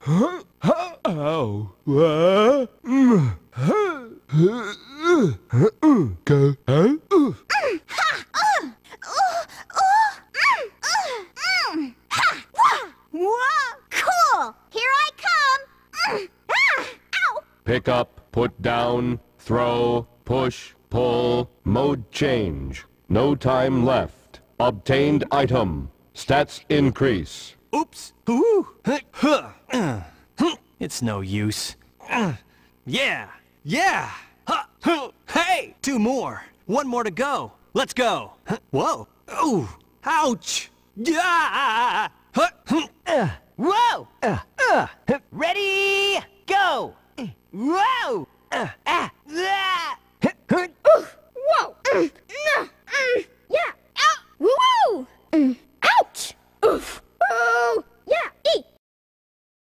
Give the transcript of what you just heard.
Ow. What? Go. Huh? Whoa! Cool! Here I come! Ow! Pick up, put down, throw, push, pull, mode change. No time left. Obtained item. Stats increase. Oops. Ooh. It's no use. Yeah. Yeah. Hey! 2 more. 1 more to go. Let's go. Whoa. Ooh. Ouch. Yeah. Whoa.